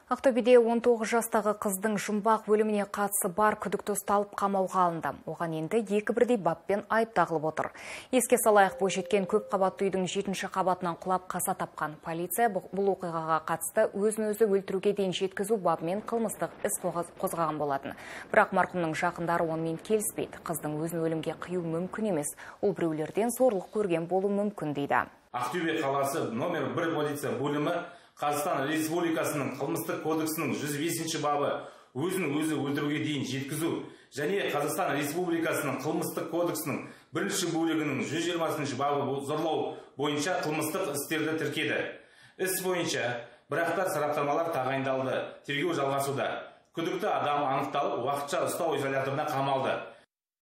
Ақтөбеде 19 жастағы қыздың жұмбақ өліміне қатысы бар күдікті ұсталып қамауға алынды. Оған енді екі бірдей баппен айып тағылып отыр. Еске салайық, бойжеткен көп қабатты үйдің 7-ші қабатынан құлап қаза тапқан. Полиция бұл оқиғаға қатысты өзін-өзі өлтіруге дейін жеткізу бабымен қылмыстық іс қозғаған болатын. Бірақ марқұмның жақындары онымен келіспейді. Қыздың өзін өлімге қию мүмкін емес. Ол біреулерден зорлық көрген болуы мүмкін дейді. Ақтөбе қаласы номер 1 полиция бөлімі Қазақстан Республикасының қылмыстық кодексінің 105-ші бабы өзін-өзі өлтіруге дейін жеткізу және Қазақстан Республикасының қылмыстық кодексінің 1-ші бөлігінің 120-ші бабы зорлау бойынша қылмыстық істерді тіркеді. Іс бойынша бірақта сараптамалар тағайындалды, тергеу жалғасуда. Күдікті адам анықталып, уақытша ұстау изоляторына қамалды.